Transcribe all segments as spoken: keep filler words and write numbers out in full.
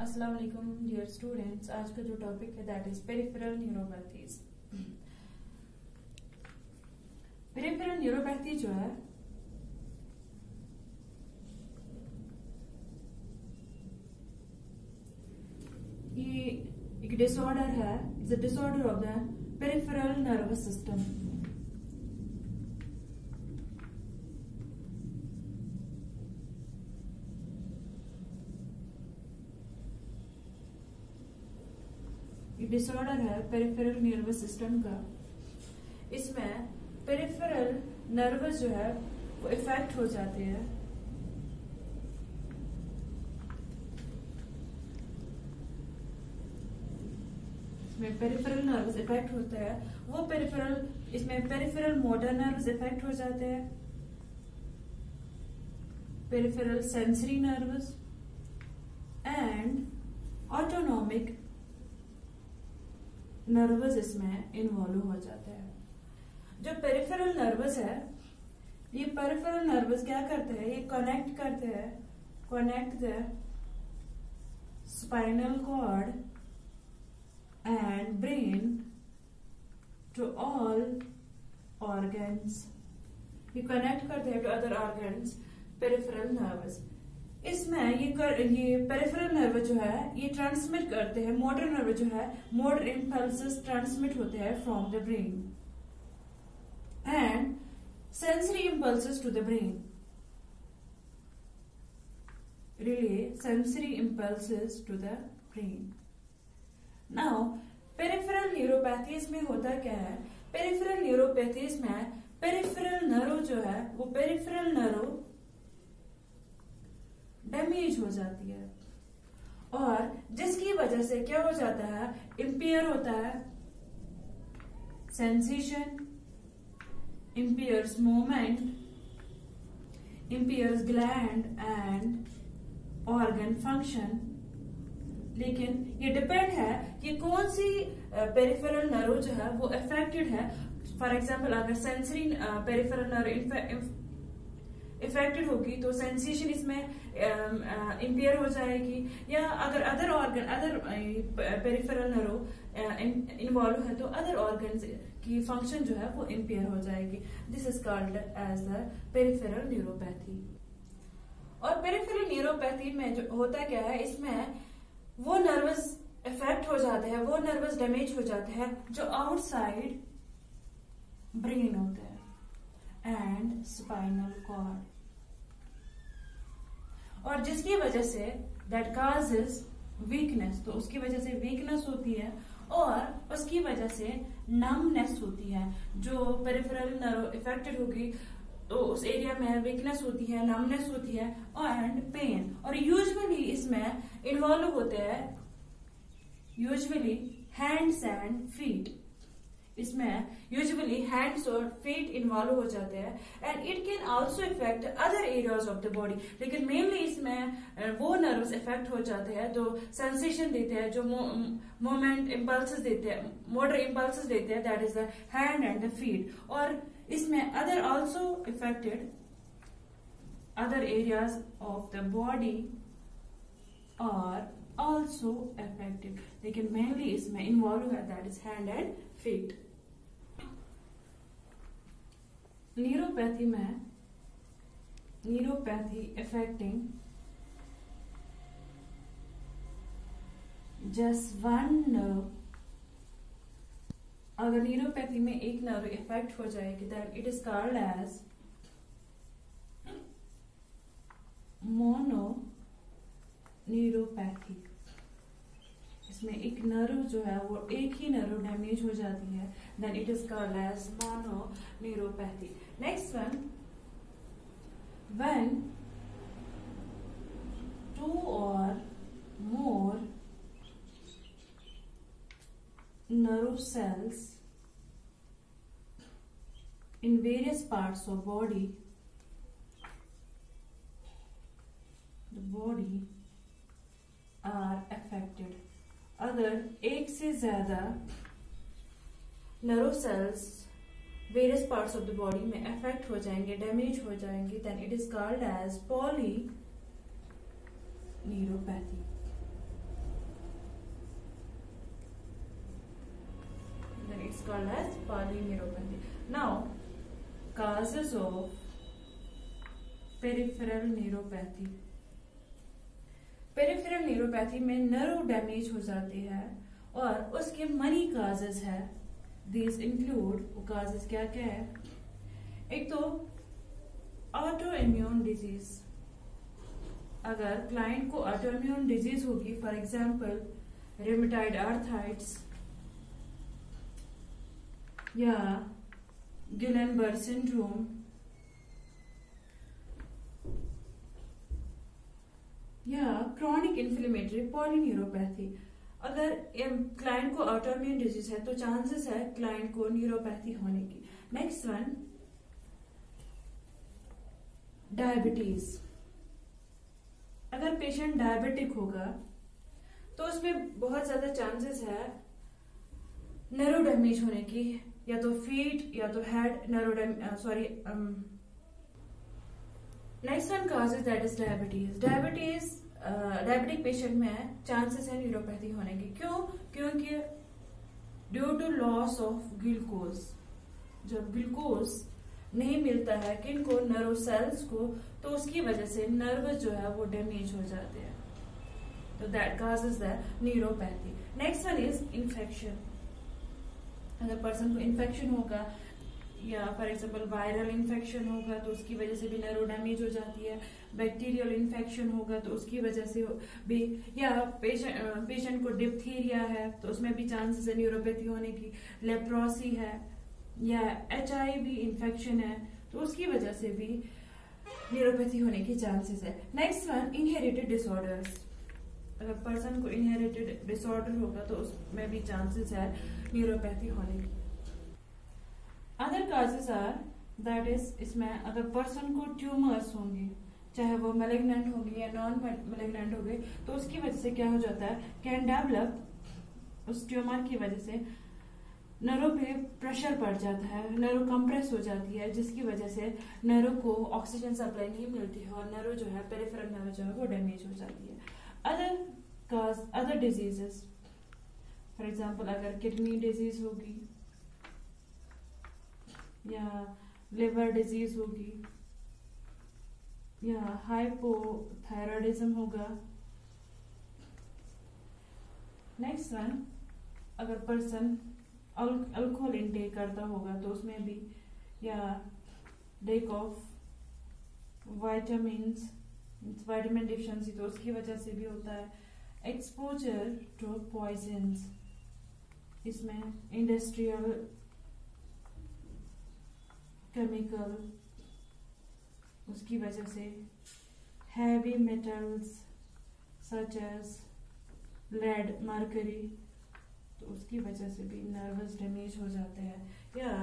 अस्सलाम वालेकुम dear students. आज का जो टॉपिक है that is peripheral neuropathies. Peripheral neuropathy जो है ये एक डिसऑर्डर है, it's a disorder of the peripheral nervous system. Disorder है पेरिफेरल नर्वस सिस्टम का। इसमें पेरिफेरल नर्वस जो है वो इफेक्ट हो जाते हैं। इसमें पेरिफेरल नर्वस इफेक्ट होता है वो पेरिफेरल इसमें पेरिफेरल मोटर नर्वस इफेक्ट हो जाते हैं, peripheral sensory nervous and autonomic nervous इसमें इन्वॉल्व हो जाते हैं। जो पेरिफेरल नर्वस है, ये पेरिफेरल नर्वस क्या करते हैं, ये कनेक्ट करते हैं connect the spinal cord and brain to all organs. ये कनेक्ट करते हैं to other organs, peripheral nervous. इसमें ये कर, ये पेरिफेरल नर्व जो है ये ट्रांसमिट करते हैं, मोटर नर्व जो है मोटर इम्पल्सेस ट्रांसमिट होते हैं from the brain and sensory impulses to the brain, relay sensory impulses to the brain. Now peripheral neuropathies में होता क्या है, पेरिफेरल न्यूरोपैथीज में पेरिफेरल नर्व जो है वो पेरिफेरल नर्व डैमेज हो जाती है और जिसकी वजह से क्या हो जाता है, इंपेयर होता है sensation, impairs movement, impairs gland and organ function. लेकिन ये डिपेंड है कि कौन सी पेरिफेरल नर्व जो है वो अफेक्टेड है। फॉर एग्जांपल अगर सेंसरी पेरिफेरल नर्व इफेक्टेड होगी तो सेंसेशन इसमें इंपेयर हो जाएगी, या अगर other organ other peripheral nerve involve है तो अदर ऑर्गन्स की फंक्शन जो है वो इंपेयर हो जाएगी। This is called as the peripheral neuropathy. और पेरिफेरल न्यूरोपैथी में जो होता क्या है, इसमें वो नर्वस इफेक्ट हो जाते हैं, वो नर्वस डैमेज हो जाते हैं जो आउटसाइड ब्रेन होते हैं एंड स्पाइनल कॉर्ड, और जिसकी वजह से दैट काजेस वीकनेस, तो उसकी वजह से वीकनेस होती है और उसकी वजह से नमनेस होती है। जो पेरिफेरल नर्व इफेक्टेड होगी तो उस एरिया में वीकनेस होती है, नमनेस होती है एंड पेन। और यूजुअली इसमें इन्वॉल्व होते हैं यूजुअली हैंड्स एंड फीट। इसमें यूजुअली हैंड्स और फीट इन्वॉल्व हो जाते हैं and it can also affect other areas of the body. लेकिन मेनली इसमें वो नर्व्स इफेक्ट हो जाते हैं जो सेंसेशन देते हैं, जो मूवमेंट इम्पल्सेस देते हैं, मोटर इम्पल्सेस देते हैं, that is the hand and the feet. और इसमें other also affected other areas of the body और आल्सो अफेक्टेड, लेकिन मेनली इसमें इन्वॉल्व है that is hand and feet. Neuropathy में neuropathy affecting just one nerve. अगर न्यूरोपैथी में एक नर्व इफेक्ट हो जाएगी then it is called as mono neuropathy. इसमें एक नर्व जो है वो एक ही नर्व डैमेज हो जाती है, then it is called as mono neuropathy. Next one, when two और more nerve cells in various parts of body the body are affected। अगर एक से ज्यादा nerve cells various parts of the body में affect हो जाएंगे, damage हो जाएंगे, then it is called as poly neuropathy. called as polyneuropathy. Now, causes of peripheral neuropathy. Peripheral neuropathy में नर्व डैमेज हो जाती है और उसके मनी काजेस है. दिस इंक्लूड, वो काजेस क्या क्या है? एक तो ऑटो इम्यून डिजीज. अगर क्लाइंट को ऑटो इम्यून डिजीज होगी, फॉर एग्जाम्पल रिमेटॉइड आर्थराइटिस या गिलेनबर्ग सिंड्रोम या क्रॉनिक इन्फ्लेमेटरी पॉलीन्यूरोपैथी. अगर क्लाइंट को ऑटोइम्यून डिजीज है तो चांसेस है क्लाइंट को न्यूरोपैथी होने की. Next one, diabetes. अगर पेशेंट डायबिटिक होगा तो उसमें बहुत ज्यादा चांसेस है नर्व डैमेज होने की, या तो फीट या तो head nerve sorry next one cause is that is diabetes. Diabetes diabetic patient में चांसेस है न्यूरोपैथी होने की. क्यों? क्योंकि due to loss of glucose. जब ग्लूकोज नहीं मिलता है किनको, नर्व सेल्स को, तो उसकी वजह से नर्व जो है वो डैमेज हो जाते हैं. तो that causes the neuropathy. Next one is infection. अगर पर्सन को इन्फेक्शन होगा या फॉर एग्जाम्पल वायरल इन्फेक्शन होगा तो उसकी वजह से भी नर्व डैमेज हो जाती है. बैक्टीरियल इन्फेक्शन होगा तो उसकी वजह से भी, या पेशेंट पेशेंट को डिप्थीरिया है तो उसमें भी चांसेस है न्यूरोपैथी होने की. लेप्रोसी है या एच आई वी इन्फेक्शन है तो उसकी वजह से भी न्यूरोपैथी होने की चांसेस है. Next one, inherited disorders. अगर पर्सन को इनहेरिटेड डिसऑर्डर होगा तो उसमें भी चांसेस है न्यूरोपैथी होने की. Other causes are that is, इसमें अगर पर्सन को ट्यूमर्स होंगे, चाहे वो मैलिग्नेंट होंगे या नॉन मैलिग्नेंट होंगे, तो उसकी वजह से क्या हो जाता है, कैन डेवलप, उस ट्यूमर की वजह से नर्व पे प्रेशर पड़ जाता है, नर्व कंप्रेस हो जाती है, जिसकी वजह से नर्व को ऑक्सीजन सप्लाई नहीं मिलती है और नर्व जो है पेरिफेरल नर्व जो है वो डैमेज हो जाती है. Other cause, other diseases, for example अगर किडनी डिजीज होगी या लिवर डिजीज होगी या हाइपोथायरॉयडिज्म होगा. नेक्स्ट वन, अगर पर्सन अल्कोहल इनटेक करता होगा तो उसमें भी, या lack of vitamins, vitamin deficiency तो उसकी वजह से भी होता है. एक्सपोजर टू पॉइजन्स, इसमें इंडस्ट्रियल केमिकल, उसकी वजह से heavy metals such as lead, mercury, तो उसकी वजह से भी नर्वस डैमेज हो जाते हैं. या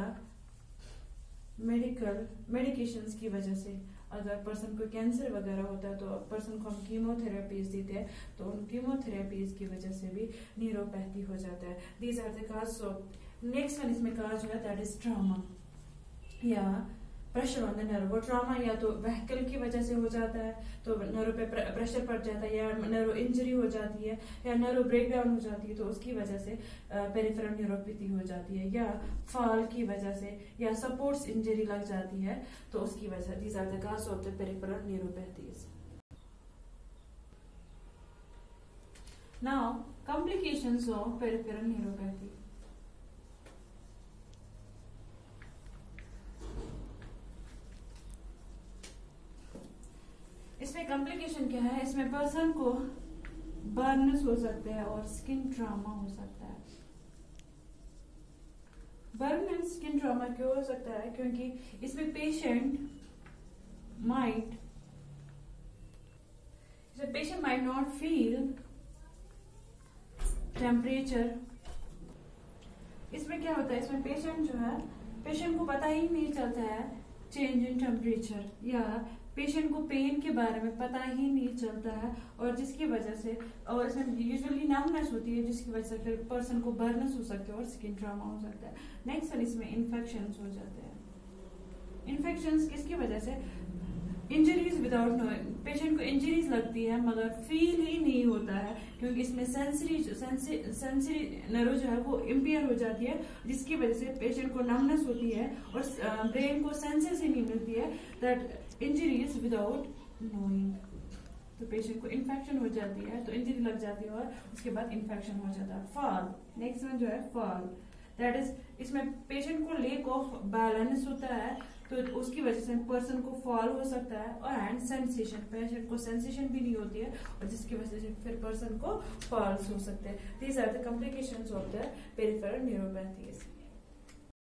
मेडिकल मेडिकेशंस की वजह से, अगर पर्सन को कैंसर वगैरह होता है तो पर्सन को हम कीमोथेरेपीज देते हैं तो उन कीमोथेरेपीज की वजह से भी न्यूरोपैथी हो जाता है. These are the cause of. Next one इसमें काज है दैट इज ट्रॉमा या प्रेशर ऑन द नर्व. वो ट्रॉमा या तो व्हीकल की वजह से हो जाता है तो नर्व पे प्रेशर पड़ जाता है, या नर्व इंजरी हो जाती है, या नर्व ब्रेकडाउन हो जाती है तो उसकी वजह से पेरिफेरल न्यूरोपैथी हो जाती है, या फॉल की वजह से, या सपोर्ट्स इंजरी लग जाती है तो उसकी वजह. These are the cause of the peripheral neuropathies. Now complications of peripheral neuropathy. इसमें कॉम्प्लिकेशन क्या है, इसमें पर्सन को बर्नस हो सकते हैं और स्किन ट्रॉमा हो सकता है. बर्न एंड स्किन ट्रॉमा क्यों हो सकता है? क्योंकि इसमें patient might patient might not feel temperature. इसमें क्या होता है, इसमें पेशेंट जो है, पेशेंट को पता ही नहीं चलता है चेंज इन टेम्परेचर, या पेशेंट को पेन के बारे में पता ही नहीं चलता है, और जिसकी वजह से, और इसमें यूजुअली नमनेस होती है जिसकी वजह से फिर पर्सन को बर्नस हो सकते हैं और स्किन ट्रॉमा हो सकता है. नेक्स्ट वन, इसमें इन्फेक्शंस हो जाते हैं. इन्फेक्शंस किसकी वजह से? इंजरीज विदाउट नोइंग, पेशेंट को इंजरीज लगती है मगर फील ही नहीं होता है, क्योंकि इसमें सेंसरी सेंसरी नर्व जो है वो इम्पेयर हो जाती है, जिसकी वजह से पेशेंट को नमनेस होती है और ब्रेन को सेंसेस ही नहीं मिलती है। दैट इंजरीज विदाउट नोइंग, तो पेशेंट को इन्फेक्शन हो जाती है, तो इंजरी लग जाती है और उसके बाद इन्फेक्शन हो जाता है। फॉल, नेक्स्ट वन जो है फॉल, दैट इज इसमें पेशेंट को लेक ऑफ बैलेंस होता है, तो उसकी वजह से पर्सन को फॉल हो सकता है। और एंड सेंसेशन, पेशेंट को सेंसेशन भी नहीं होती है और जिसकी वजह से फिर पर्सन को फॉल्स हो सकते हैं। These are the complications of the peripheral neuropathies.